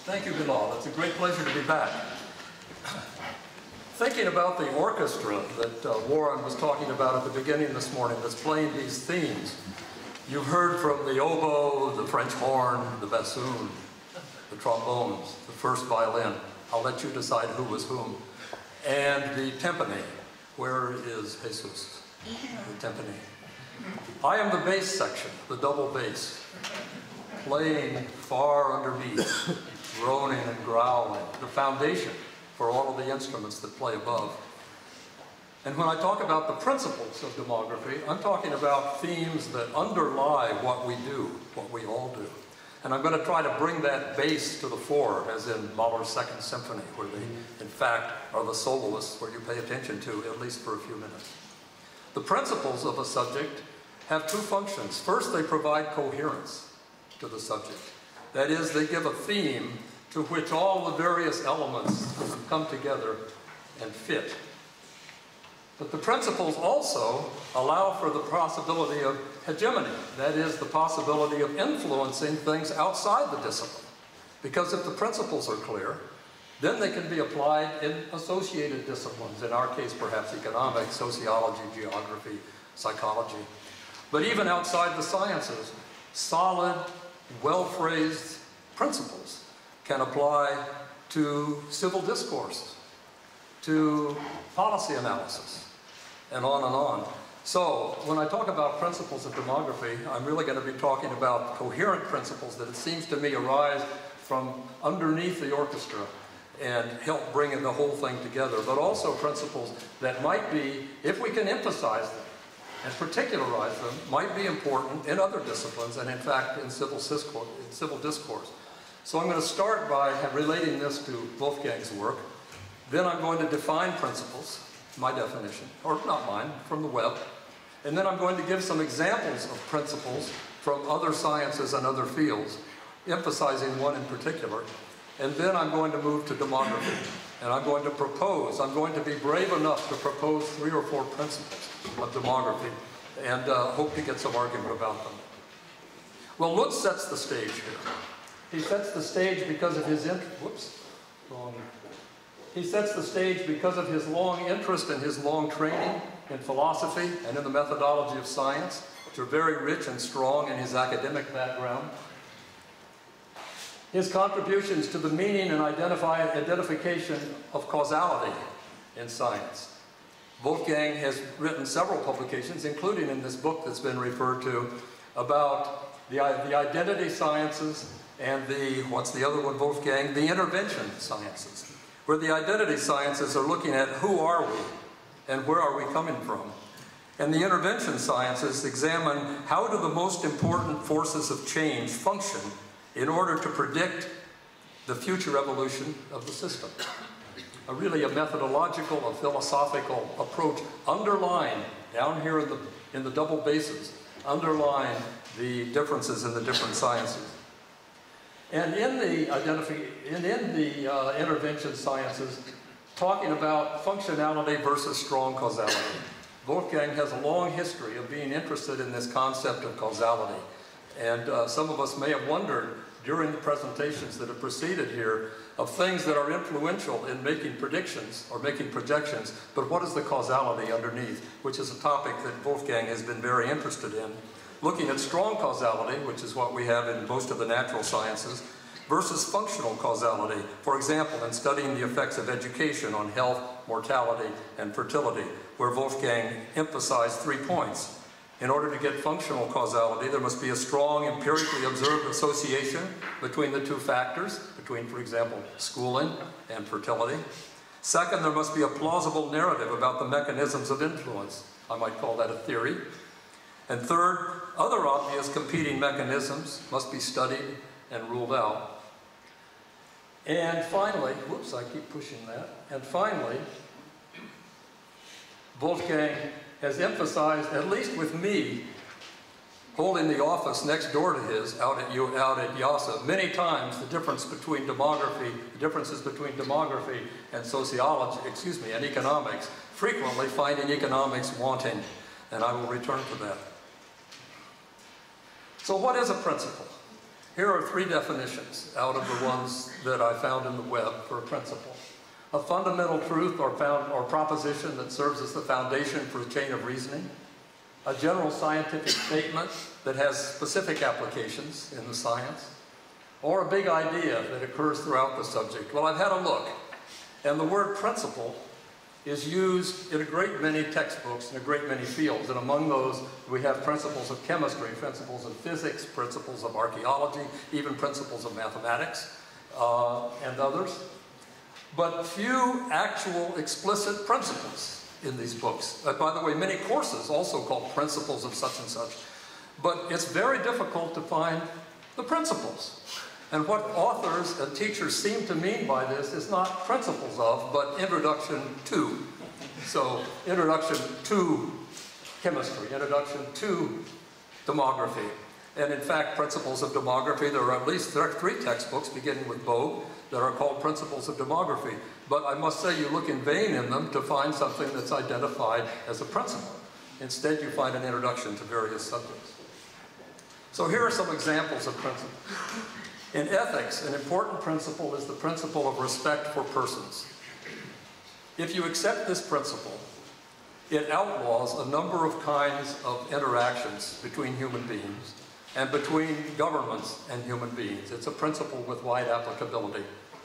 Thank you, Bilal. It's a great pleasure to be back. Thinking about the orchestra that Warren was talking about at the beginning this morning that's playing these themes, you've heard from the oboe, the French horn, the bassoon, the trombones, the first violin. I'll let you decide who was whom. And the timpani. Where is Jesus? The timpani. I am the bass section, the double bass, playing far underneath, groaning and growling, the foundation for all of the instruments that play above. And when I talk about the principles of demography, I'm talking about themes that underlie what we do, what we all do. And I'm going to try to bring that bass to the fore, as in Mahler's Second Symphony, where they, in fact, are the soloists where you pay attention to, at least for a few minutes. The principles of a subject have two functions. First, they provide coherence to the subject. That is, they give a theme to which all the various elements come together and fit. But the principles also allow for the possibility of hegemony. That is, the possibility of influencing things outside the discipline. Because if the principles are clear, then they can be applied in associated disciplines. In our case, perhaps economics, sociology, geography, psychology. But even outside the sciences, solid, well-phrased principles can apply to civil discourse, to policy analysis, and on and on. So, when I talk about principles of demography, I'm really going to be talking about coherent principles that it seems to me arise from underneath the orchestra and help bring the whole thing together, but also principles that might be, if we can emphasize them and particularize them, might be important in other disciplines and in fact in civil discourse. So I'm going to start by relating this to Wolfgang's work. Then I'm going to define principles, my definition, or not mine, from the web. And then I'm going to give some examples of principles from other sciences and other fields, emphasizing one in particular. And then I'm going to move to demography. And I'm going to propose, I'm going to be brave enough to propose 3 or 4 principles of demography and hope to get some argument about them. Well, Lutz sets the stage here. He sets the stage because of his He sets the stage because of his long interest and his long training in philosophy and in the methodology of science, which are very rich and strong in his academic background. His contributions to the meaning and identification of causality in science. Wolfgang has written several publications, including in this book that's been referred to, about the identity sciences and what's the other one, Wolfgang? The intervention sciences, where the identity sciences are looking at who are we and where are we coming from. And the intervention sciences examine how do the most important forces of change function in order to predict the future evolution of the system. Really a methodological, a philosophical approach underlying, down here in the double bases, underlying the differences in the different sciences. And in the intervention sciences, talking about functionality versus strong causality. Wolfgang has a long history of being interested in this concept of causality. And some of us may have wondered during the presentations that have preceded here of things that are influential in making predictions or making projections, but what is the causality underneath, which is a topic that Wolfgang has been very interested in. Looking at strong causality, which is what we have in most of the natural sciences, versus functional causality. For example, in studying the effects of education on health, mortality, and fertility, where Wolfgang emphasized 3 points. In order to get functional causality, there must be a strong, empirically observed association between the 2 factors, between, for example, schooling and fertility. Second, there must be a plausible narrative about the mechanisms of influence. I might call that a theory. And third, other obvious competing mechanisms must be studied and ruled out. And finally, whoops, I keep pushing that. And finally, Wolfgang has emphasized, at least with me, holding the office next door to his out at YASA, many times the differences between demography and sociology, and economics, frequently finding economics wanting, and I will return to that. So what is a principle? Here are 3 definitions out of the ones that I found in the web for a principle. A fundamental truth or proposition that serves as the foundation for a chain of reasoning. A general scientific statement that has specific applications in the science. Or a big idea that occurs throughout the subject. Well, I've had a look, and the word principle is used in a great many textbooks in a great many fields, and among those we have principles of chemistry, principles of physics, principles of archaeology, even principles of mathematics, and others. But few actual explicit principles in these books. By the way, many courses also called principles of such and such. But it's very difficult to find the principles. And what authors and teachers seem to mean by this is not principles of, but introduction to. So, introduction to chemistry, introduction to demography. And in fact, principles of demography, there are at least 3 textbooks, beginning with Bogue, that are called principles of demography. But I must say, you look in vain in them to find something that's identified as a principle. Instead, you find an introduction to various subjects. So here are some examples of principles. In ethics, an important principle is the principle of respect for persons. If you accept this principle, it outlaws a number of kinds of interactions between human beings and between governments and human beings. It's a principle with wide applicability.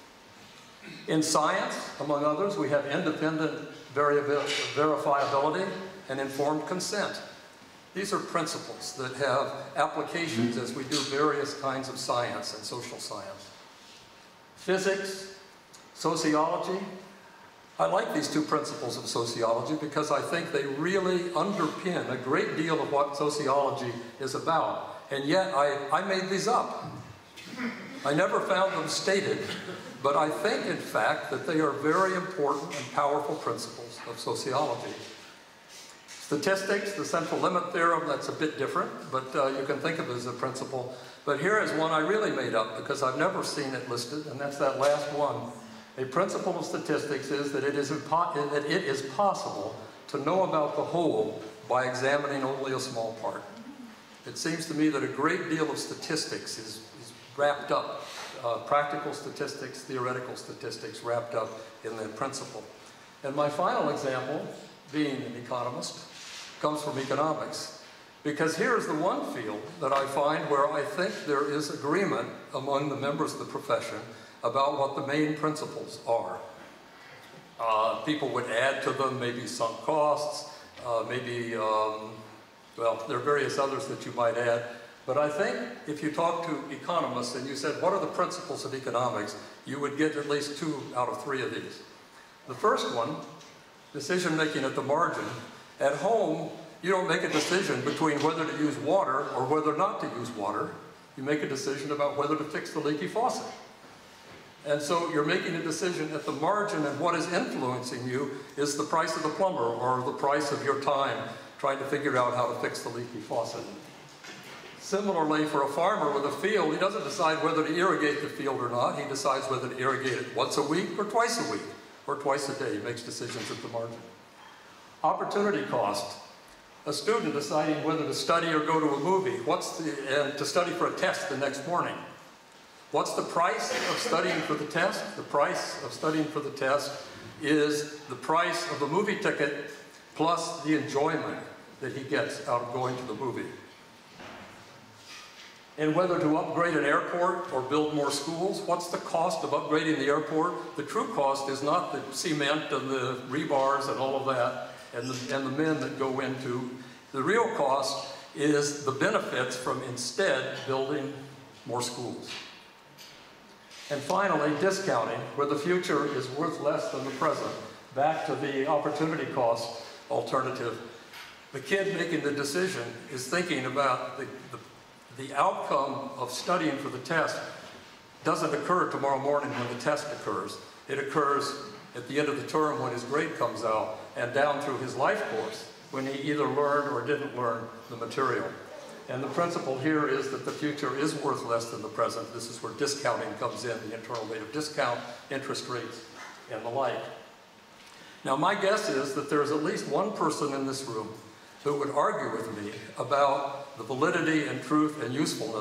In science, among others, we have independent verifiability and informed consent. These are principles that have applications as we do various kinds of science and social science. Physics, sociology. I like these 2 principles of sociology because I think they really underpin a great deal of what sociology is about. And yet I made these up. I never found them stated, but I think, in fact, that they are very important and powerful principles of sociology. Statistics, the central limit theorem, that's a bit different, but you can think of it as a principle. But here is one I really made up because I've never seen it listed, and that's that last one. A principle of statistics is that it is possible to know about the whole by examining only a small part. It seems to me that a great deal of statistics is wrapped up, practical statistics, theoretical statistics wrapped up in that principle. And my final example, being an economist, comes from economics. Because here's the one field that I find where I think there is agreement among the members of the profession about what the main principles are. People would add to them maybe sunk costs, well, there are various others that you might add. But I think if you talk to economists and you said, what are the principles of economics, you would get at least 2 out of 3 of these. The first one, decision-making at the margin. At home, you don't make a decision between whether to use water or whether not to use water. You make a decision about whether to fix the leaky faucet. And so you're making a decision at the margin, and what is influencing you is the price of the plumber or the price of your time trying to figure out how to fix the leaky faucet. Similarly, for a farmer with a field, he doesn't decide whether to irrigate the field or not. He decides whether to irrigate it once a week or twice a week or twice a day. He makes decisions at the margin. Opportunity cost. A student deciding whether to study or go to a movie. And to study for a test the next morning. What's the price of studying for the test? The price of studying for the test is the price of the movie ticket plus the enjoyment that he gets out of going to the movie. And whether to upgrade an airport or build more schools, what's the cost of upgrading the airport? The true cost is not the cement and the rebars and all of that and the men that go into. The real cost is the benefits from instead building more schools. And finally, discounting, where the future is worth less than the present. Back to the opportunity cost alternative. The kid making the decision is thinking about the outcome of studying for the test doesn't occur tomorrow morning when the test occurs. It occurs at the end of the term when his grade comes out and down through his life course when he either learned or didn't learn the material. And the principle here is that the future is worth less than the present. This is where discounting comes in, the internal rate of discount, interest rates, and the like. Now, my guess is that there's at least one person in this room who would argue with me about the validity and truth and usefulness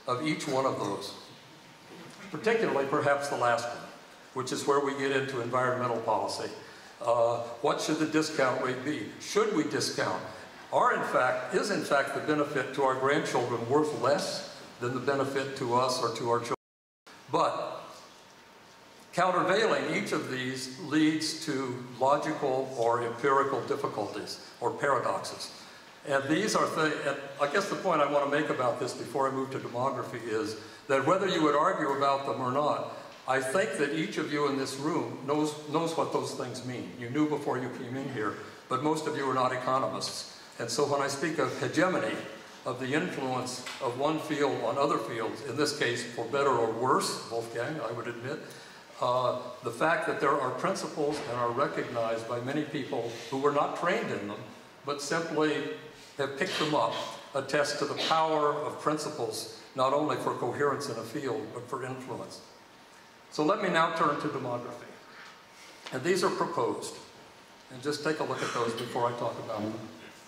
of each one of those, particularly perhaps the last one, which is where we get into environmental policy. What should the discount rate be? Should we discount? Is in fact the benefit to our grandchildren worth less than the benefit to us or to our children? But countervailing each of these leads to logical or empirical difficulties or paradoxes. And these are and I guess the point I want to make about this before I move to demography is that whether you would argue about them or not, I think that each of you in this room knows what those things mean. You knew before you came in here, but most of you are not economists. And so when I speak of hegemony, of the influence of one field on other fields, in this case for better or worse, Wolfgang, I would admit, the fact that there are principles and are recognized by many people who were not trained in them, but simply have picked them up, attest to the power of principles, not only for coherence in a field, but for influence. So let me now turn to demography. And these are proposed. And just take a look at those before I talk about them.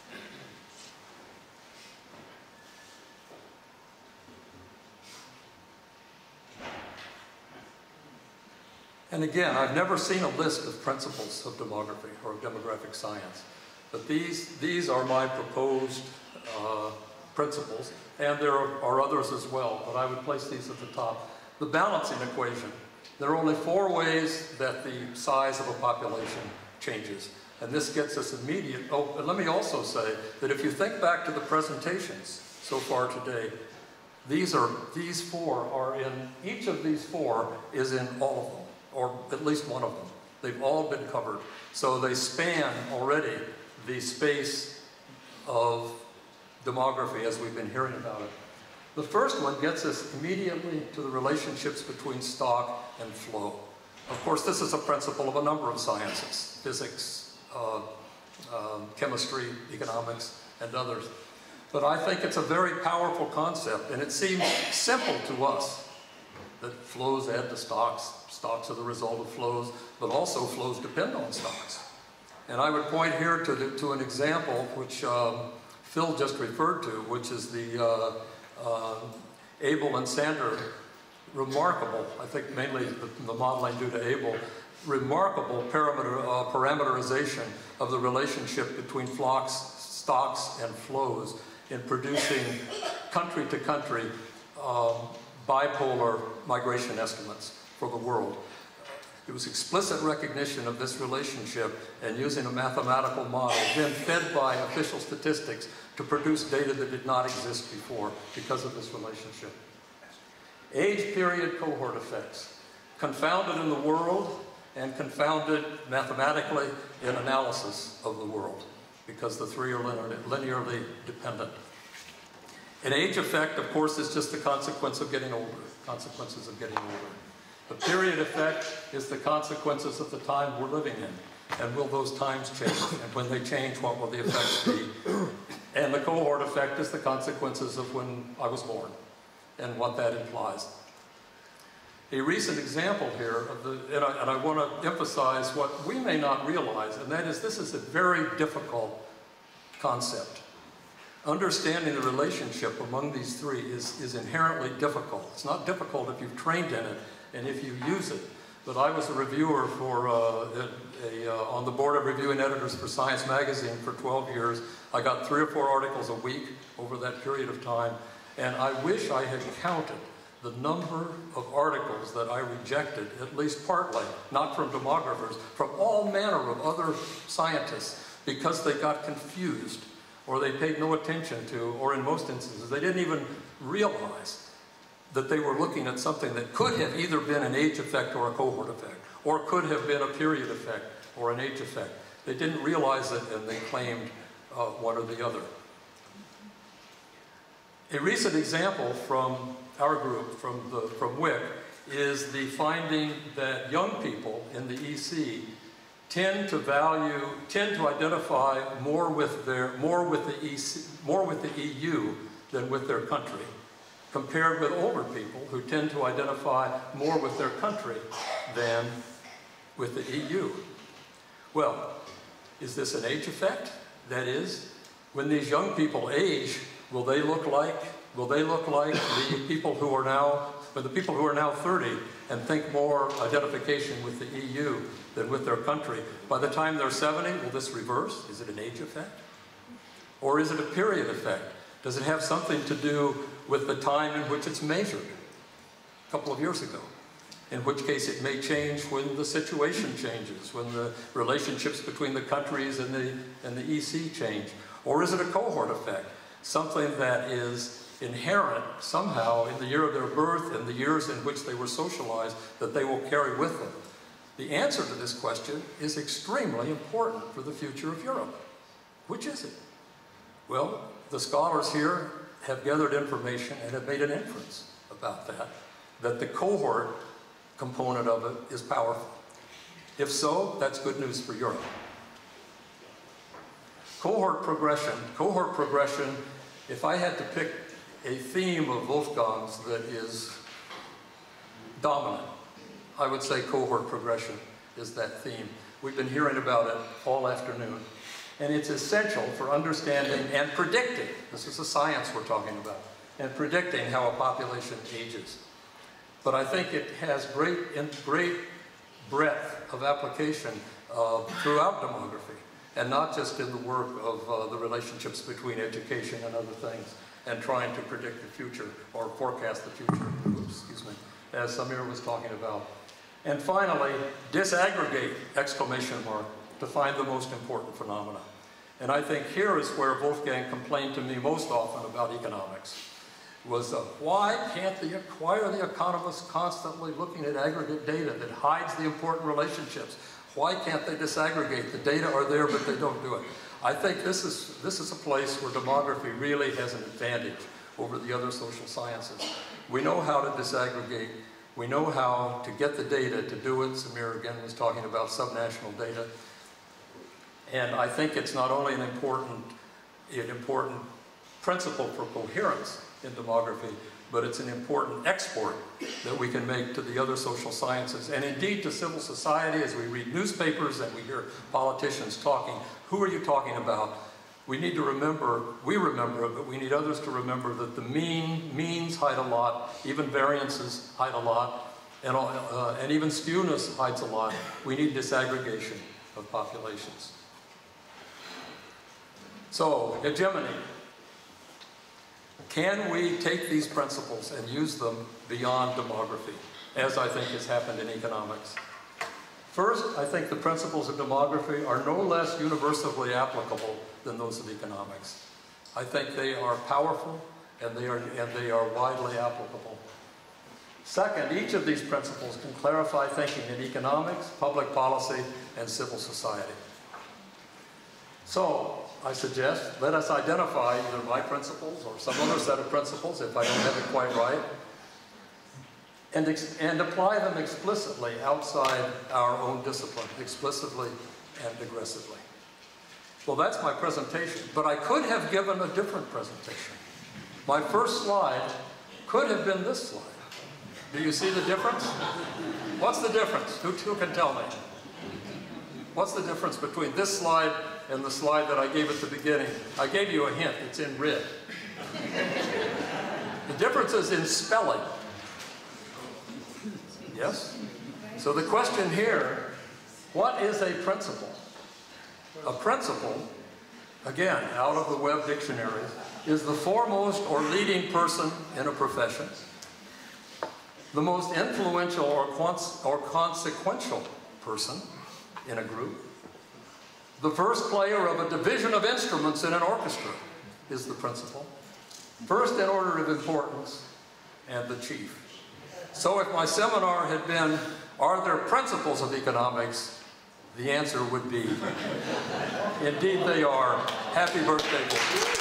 And again, I've never seen a list of principles of demography or of demographic science. But these are my proposed principles, and there are others as well, but I would place these at the top. The balancing equation. There are only 4 ways that the size of a population changes, and this gets us immediate. Oh, and let me also say that if you think back to the presentations so far today, each of these 4 is in all of them, or at least one of them. They've all been covered. So they span already the space of demography as we've been hearing about it. The first one gets us immediately to the relationships between stock and flow. Of course, this is a principle of a number of sciences, physics, chemistry, economics, and others. But I think it's a very powerful concept, and it seems simple to us that flows add to stocks, stocks are the result of flows, but also flows depend on stocks. And I would point here to an example which Phil just referred to, which is the Abel and Sander remarkable, I think mainly the modeling due to Abel, remarkable parameterization of the relationship between flocks, stocks, and flows in producing country to country bipolar migration estimates for the world. It was explicit recognition of this relationship and using a mathematical model, then fed by official statistics to produce data that did not exist before because of this relationship. Age period cohort effects, confounded in the world and confounded mathematically in analysis of the world because the 3 are linearly dependent. An age effect, of course, is just the consequence of getting older, consequences of getting older. The period effect is the consequences of the time we're living in. And will those times change? And when they change, what will the effects be? And the cohort effect is the consequences of when I was born and what that implies. A recent example here, and I want to emphasize what we may not realize, and that is this is a very difficult concept. Understanding the relationship among these 3 is inherently difficult. It's not difficult if you've trained in it and if you use it. But I was a reviewer for on the board of reviewing editors for Science Magazine for 12 years. I got 3 or 4 articles a week over that period of time, and I wish I had counted the number of articles that I rejected, at least partly, not from demographers, from all manner of other scientists, because they got confused, or they paid no attention to, or in most instances, they didn't even realize that they were looking at something that could have either been an age effect or a cohort effect, or could have been a period effect or an age effect. They didn't realize it, and they claimed one or the other. A recent example from our group, from WIC, is the finding that young people in the EC tend to identify more with the EU than with their country, compared with older people who tend to identify more with their country than with the EU. Well, is this an age effect? That is, when these young people age, will they look like Will they look like the people who are now, or the people who are now 30 and think more identification with the EU than with their country? By the time they're 70, will this reverse? Is it an age effect? Or is it a period effect? Does it have something to do with the time in which it's measured? A couple of years ago. In which case it may change when the situation changes, when the relationships between the countries and the EC change. Or is it a cohort effect? Something that is inherent somehow in the year of their birth and the years in which they were socialized that they will carry with them. The answer to this question is extremely important for the future of Europe. Which is it? Well, the scholars here have gathered information and have made an inference about that the cohort component of it is powerful. If so, that's good news for Europe. Cohort progression, if I had to pick a theme of Wolfgang's that is dominant, I would say cohort progression is that theme. We've been hearing about it all afternoon. And it's essential for understanding and predicting, this is a science we're talking about, and predicting how a population ages. But I think it has great breadth of application throughout demography, and not just in the work of the relationships between education and other things, and trying to predict the future or forecast the future, excuse me, as Samir was talking about. And finally, disaggregate, exclamation mark, to find the most important phenomena. And I think here is where Wolfgang complained to me most often about economics. Was why can't the economists constantly looking at aggregate data that hides the important relationships? Why can't they disaggregate? The data are there, but they don't do it. I think this is a place where demography really has an advantage over the other social sciences. We know how to disaggregate. We know how to get the data to do it. Samir again was talking about subnational data. And I think it's not only an important principle for coherence in demography, but it's an important export that we can make to the other social sciences, and indeed to civil society as we read newspapers and we hear politicians talking. Who are you talking about? We need to remember, we remember it, but we need others to remember that the means hide a lot, even variances hide a lot, and even skewness hides a lot. We need disaggregation of populations. So, hegemony. Can we take these principles and use them beyond demography, as I think has happened in economics? First, I think the principles of demography are no less universally applicable than those of economics. I think they are powerful and they are widely applicable. Second, each of these principles can clarify thinking in economics, public policy, and civil society. So, I suggest, let us identify either my principles or some other set of principles, if I don't have it quite right, and apply them explicitly outside our own discipline, explicitly and aggressively. Well, that's my presentation, but I could have given a different presentation. My first slide could have been this slide. Do you see the difference? What's the difference? Who can tell me? What's the difference between this slide and the slide that I gave at the beginning? I gave you a hint, it's in red. The difference is in spelling. Yes? So the question here, what is a principle? A principle, again, out of the Web dictionary, is the foremost or leading person in a profession, the most influential or consequential person in a group, the first player of a division of instruments in an orchestra is the principal, first in order of importance, and the chief. So if my seminar had been, are there principles of economics? The answer would be, indeed they are. Happy birthday, Butz.